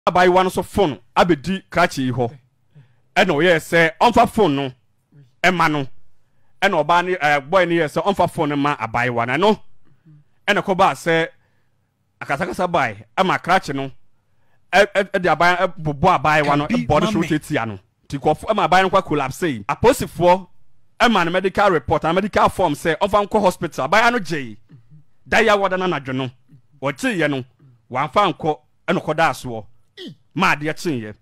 abai one so phone abedi krachi ho eno ye say onfa phone no ema no eno oba ni boy ni ye say onfa phone ma abai one no eno ko ba say akasakasa bai ama krachi no de abai bobo abai one no body show tetia no ti ko ama abai no kwa collapse aposifo ema na medical report and medical form say onfa nko hospital abai no je daya wada na dwo no wo ti ye no wanfa nko eno ko da so ma ade chinye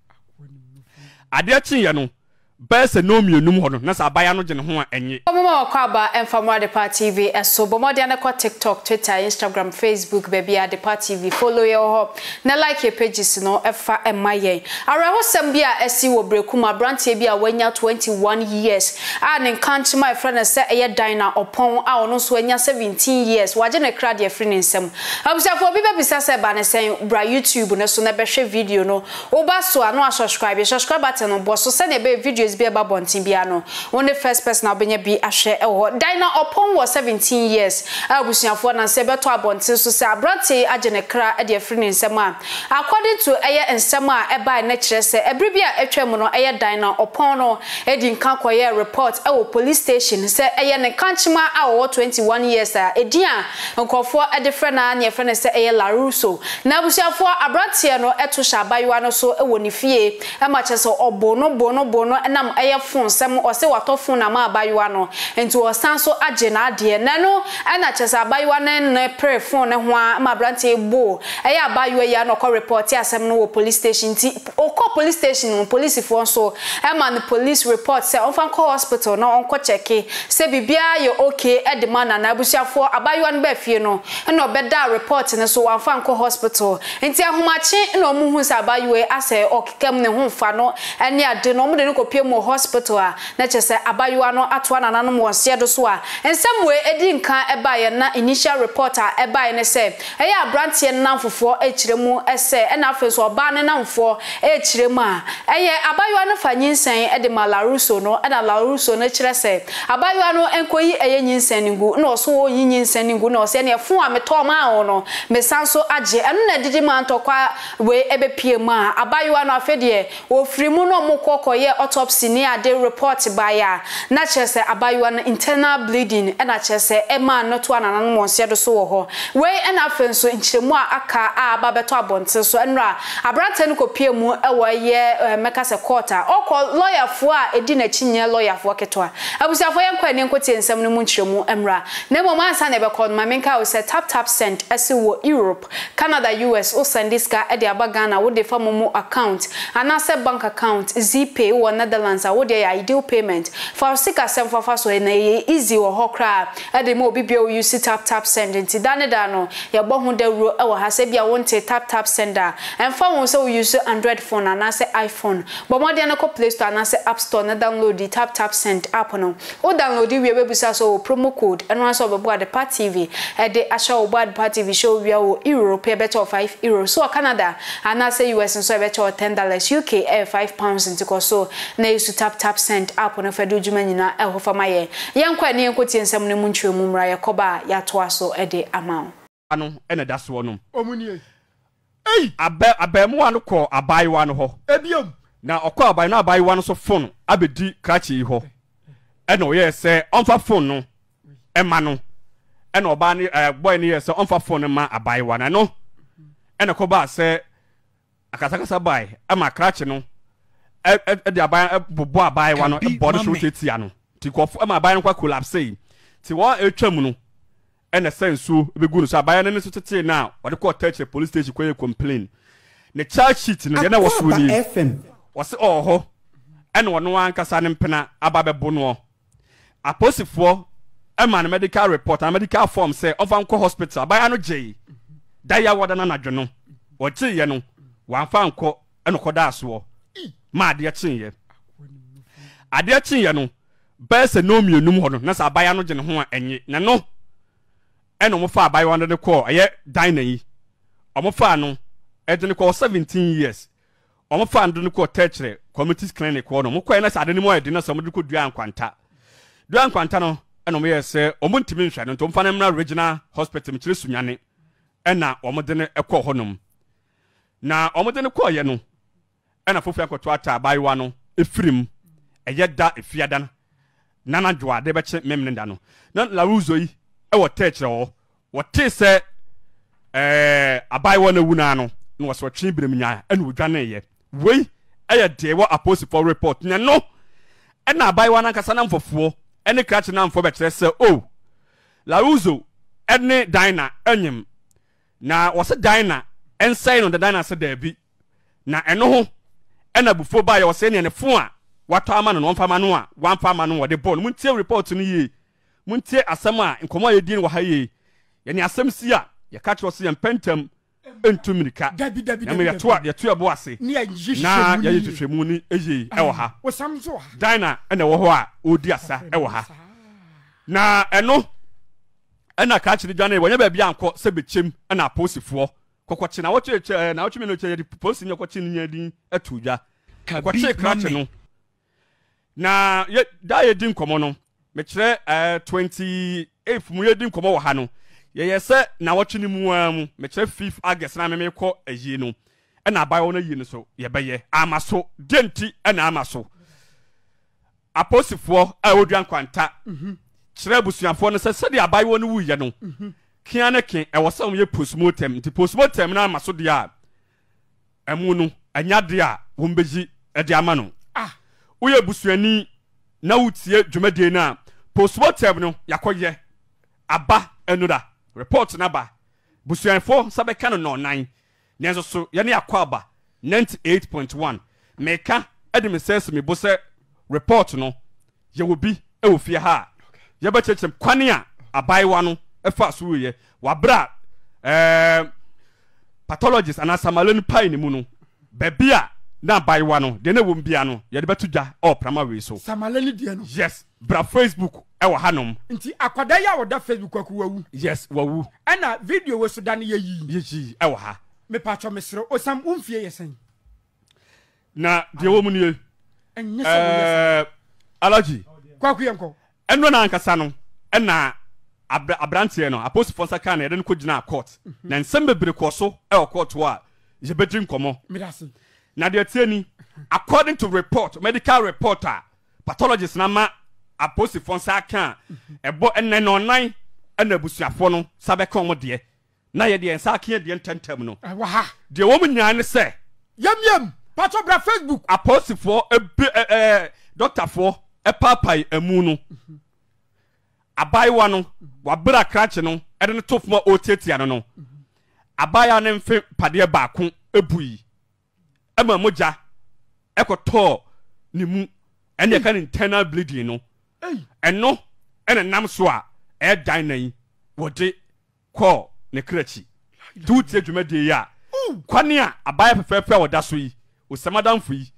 ade chinye no bese no mienum ho no na sa baya no gene ho enye omoma wakaba emfamo Adepa TV eso bomode na ko TikTok, Twitter, Instagram, Facebook baby Adepa TV follow your ho na like your pages no efa emaye arahosam bia esi wo brekuma brantie bia wanya 21 years ne kanchi my friend say eye Diana Oppong a ono so anya 17 years waje na kra de free nsem abusafo bi bisa say ba ne sen bra YouTube no so na behwe video no oba so ano subscribe button no boso say na be video be about bontin bia no one the first person obenya bi ahwe Diana Oppong was 17 years abusuafo na se beto abontin so se abrante agene kra e de free nsem a according to eye nsem a e bai na kire se ebri bia etwem no eye Diana Oppong no e di nkan koye report e wo police station se eye ne kanchima a wo 21 years a edian nkofo e de free na ne free se eye Laruso na abusuafo abrante no eto shabayiwa no so e wo ni fie e ma chese obono nam eye phone sem o se wato phone na ma abayiwa no enti o sanso age na ade na no na chese abayiwa na pre phone ho ma brante bo eye abayiwa ya no ko report asem no wo police station ti o ko police station no police phone so e ma the police report say on fan ko hospital no on ko checke se bibia ye okay e de man na abusiafo abayiwa no ba fie no na obeda report ne so wan fan ko hospital enti ahomache na omu hu sa abayiwa ase okikam ne hu fa no ene ade no mo de ko pie mo hospital a na chese abayiwa no atwa nananom wonse do so a ensem we edi nkan eba ye na initial report a eba ye ne se eye abrantie nanfofo echiremu ese na afeso oba ne nanfo echiremu a eye abayiwa no fa nyinsen ede Laruso no na Laruso no chire se abayiwa no enkoyi eye nyinsen ningu na oso oyi nyinsen ningu na ose ne fun a meto ma ho no mesanso age eno na didi ma ntokwa we ebe pie mu a abayiwa no afede ofirimu no mokokoye autopsy ni ade report baya na chese abayiwa no internal bleeding na chese ema no to ananan monse do so ho we na afenso nchiremu a aka a babeto abonte so enra abrante no kopie mu ewo ye mekase court a okọ lawyer fo a edi na chinye lawyer fo ketwa abusiafo yenkwa ne nkoti ensem no mu nchiremu emra na mo mansa na be called mamenka o say tap send esi wo Europe, Canada, US o send this guy e de abagana wo de famomo account anase bank account ZPay wo Netherlands a wo de ideal payment for sika sem for so na easy wo hokra e de mo bibia o use tap send nti daneda no ye bo ho da ro e wo ha se bia wo nte tap sender en fa won se wo use Android phone anase iPhone bo mo de na ko Play Store anase App Store na download the tap send app no o download we webusa so promo code eno aso obo Adepa TV e de asha obo Adepa TV show we wo Europe e better €5 so Canada anase US so e better $10 UK £5 nti so na use tap send app no fedu djuma nyina e ho fama ye yankwa ne yankoti ensem ne mu ntwemu mra yakoba ya to aso e de amount ano ene daso no omunie abemu anu ko abayiwa no ho ebiom na okọ abayi na abayiwa no so phone abedi krachi ho ene o ye se onfa phone no ema no ene oba ni boy ni ye se onfa phone ma abayiwa na no ene ko ba se akasakasa bai ama krachi no de abayi bobo abayiwa no body show tetia no ti ko ama abayi no kwa collapse ti wo etwam no ene sensu begunu so abayi no so tete na wo de ko touch police station ko ye complain ne charge sheet no ye na wo so ni wose oho ene wono ankasa ne mpena ababe no aposifo ema na medical report and medical form say ofa nko hospital abayi no je daya wada na dwo no wo ti ye no wanfa nko ene ko da so ma ade chinye ade chinye no bese no mienum ho no na sa abayi no gene ho enye na no ene mo fa abayi wanda ne ko eye Diana yi omo fa no e de ne ko 17 years omo fa ndo ne ko techre community clinic ko no mo ko na sa ade ne mo e de na so mo de ko dua nkwanta no ene mo ye se omo ntimi nhwa no to mfa na regional hospital mi kire sunyane ena omo de ne e ko ho nom na omode ne koye no ena fofia koto ata abaiwa no efirim eyeda efiada nana dwa de beche memne da no na la ruzo yi e wo techre wo te se abaiwa na wuna no na wo so twe birem nya ena odwane ye wei eye de wo apostle report nya no ena abaiwa na kasa na mfofo ene krache na mfo be kire se oh la ruzo ene Diana anyim na wo se Diana ensai no the Diana se da bi na eno ho ena bufo ba ye wo se ne fo a wato ama no mfa ma no a wamfa ma no wo de ball muntie report no ye muntie asem a nkomo ye din wo ha ye ye ne asem si a ye ka kiro se ye pentam entumirika dabi na me ye to abo ase na ye yitwehwemu ni eyi e wo ha wo sam so ha Diana ena wo ho a odi asa e wo ha na eno ena ka kiri dwane wo nya ba bia anko se bechem ena aposifo kokwachi na wo che na wo chimi no che ye posi nya kokwachi ni nya din atudwa kokwachi krache no na ye da ye din komo no me kire 28 mu ye din komo wo ha no ye se na wo twini mu am me kire 5 August na me ko ayi no ena abayo na yi no so ye beye amaso denti ena amaso aposifo a wodwan kwanta kire busuafo no se de abayo no wuye no kia ne ken e wo se ye postmortem nti postmortem na amaso de a emu no anya de a wo mbeji e de ama no uye busuani na utie dwumade na postmortem no yakoye aba enuda report na ba busuanfo sabeka no 9 nenso so ye ne yakwa aba 98.1 meka edem says me bo se report no ye wo bi e wo fie ha ye ba chechem kwane a abaiwa no efa so ye wabra pathologist ana samalon pai ni mu no bebia na baiwa no de na wom bia no ye de betudwa prama we so samalani de no yes bra Facebook e wa hanom nti akwada ya woda Facebook akwawu yes wawu ana video we so da na yi e wa ha me pacho mesro osam umfie yesen na de wo mu ne enye so yesen allergy kwaku yenko eno na ankasa no na abrantie no apostle fonsa kan na de ko gina court na nsem bebre ko so e court wa je bedin komo mirasi na de tieni according to report medical reporter pathologist na ma apostle fonsa kan ebo enne no nan na busuafo no sabe kan mo de na ye de ensa kan de ententem no wa ha de wo mu nyaa ne se yam patro bra Facebook apostle for doctor for papai emu no abaiwa no wabra krache no ede ne tofuma otetia no abaya ne mfe pade baako ebui ema moja ekoto ni mu ene ka internal bleeding no eno ene nam so a dan nan wode ko ne krachi tutie dwumade ya kwane a abaya fefefe woda so yi osamadamfo yi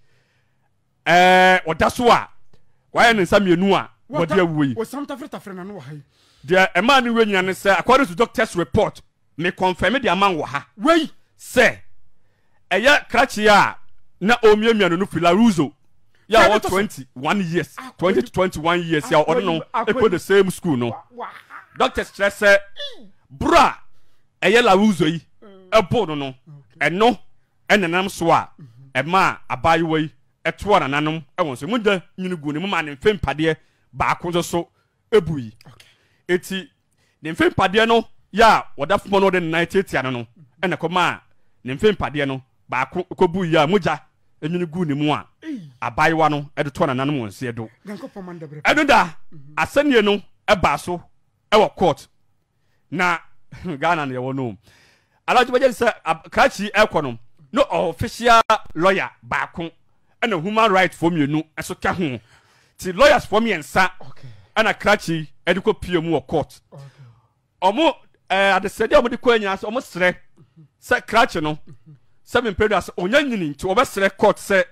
woda so a why ne nsamienu a wode awuyi osamtafreta na no wa hai the man we nya ne say according to doctor's report me confirm the man wo ha wey say eya krachi a na omiamia no fila ruzo ya what 21 years 20 to 21 years ya odo no e the same school no doctor stress say bra eya la ruzo yi e bo no eno enenam so a e ma abayi we eto na nanom e won so munda nyinu gu ne ma ne mfempade baako so ebui eti ne mfempade no ya wodafo no de 98 no ena koma ne mfempade no baako kobu ya moja enyini gu ne mu a abaiwa no e de to na nanom won se edo edo da asanie no e ba so e wo court na Ghana ne wo no alaji baje se kachi ekonom no official lawyer baako ena human right for mienu eso ka ho ti lawyers for me ensa ana krachi ediko PM wo court omo adesede omo de ko anya so omo sere se krachi no se me pedu as onya nyini nti obesere court se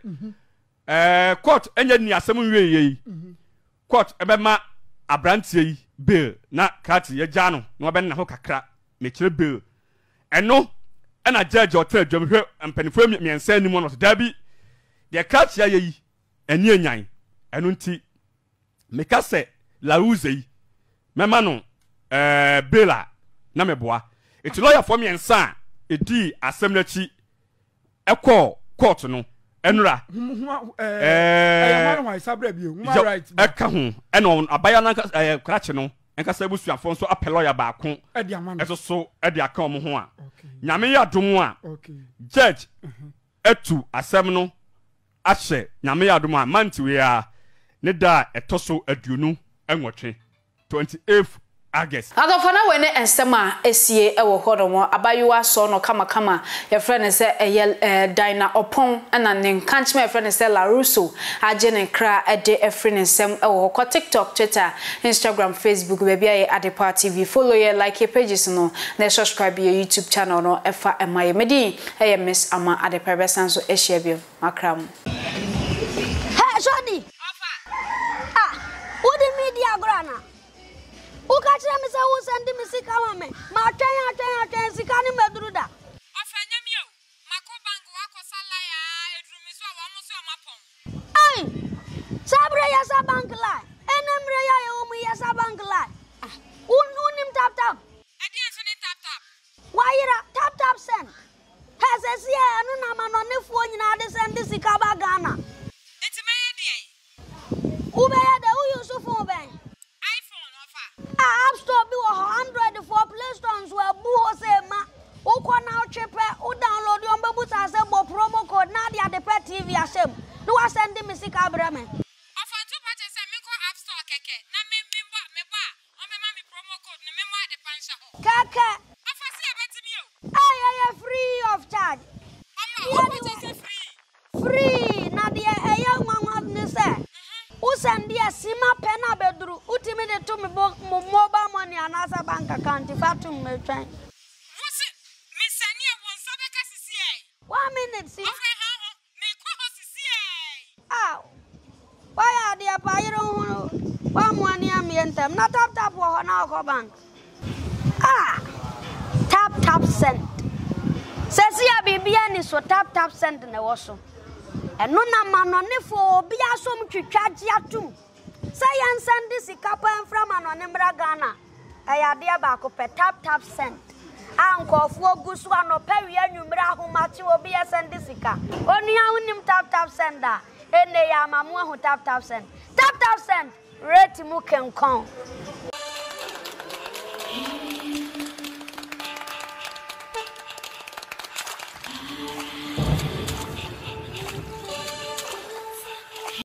court enya ni asem nwe yi court ebema abrantie yi bail na krachi ye ja no na obe na ho kakra me kire bail eno ana judge hotel dwamhwe mpanifo miensa anim no dabi de krachi ye yi eni enyan eno nti meka se la ruze yi mema no bela na meboa eti lawyer for me ensa edi asem na chi ekọ court no enura eka ho eno abaya na krache no enkasa busuafo nso apɛ lawyer baako eso so e de aka omo ho a nyame ya domo a judge etu asɛm no ahye nyame ya domo a manti we a ne da etoso aduonu enwotwe 28th August. Adofana we ne ensem a esie ewo hodomo abayewa so no kama your friend say Diana Oppong na ne nkanchme your friend say La Russo age ne kra ede efri ne ensem ewo ko TikTok, Twitter, Instagram, Facebook baby aye Adepa TV. Follow your like your pages no na subscribe your YouTube channel no efa emaye medi eye Miss Ama Adepa besanso ehia bio makram. Hey Johnny. What the media grana? Who catch them is who send me sick on me? My train, Sikani Madruda. Ofanyamio, Mako Bank Wako Salaya, Edrumiso, almost your mapon. Hey, Sabre yasa bank lie, and Emrea Omi yasa bank lie. Unim tap. I didn't tap. Why you tap send? Has a sea and I'm on the phone in Addis and the Sikaba Ghana. It's my idea. Who bear the who use phone bank? App Store be 100 for Play Stores where Buho say ma who can now cheaper who download your babu's as a promo code Nadia Adepa TV asem no I send the music abrame of two patches and make App Store keke na me ba o me ma me promo code no me mo Adepa nsha ho keke of see abetimi o ay free of charge free Nadia eya nwa ne say who send the sima pena bedru utimi de to me mobile money and as a bank account if I to me train. What's it? Miss Sania won't sabe kasi 1 minute see. Me ko si Ah. Why are the apayro one money am yentem na tap wo na ko bank. Tap send. Sesi ya bibia ni so tap send na wo so. And no na manone for be asom twitwaje atum say yan send this kapa from anonembra Ghana ayade ba ko pe tap send ankofo ogusu anopa wi anwumra ahomate obi send this ka onua unim tap send a ene ya mamu ahu tap send rate mu kenkon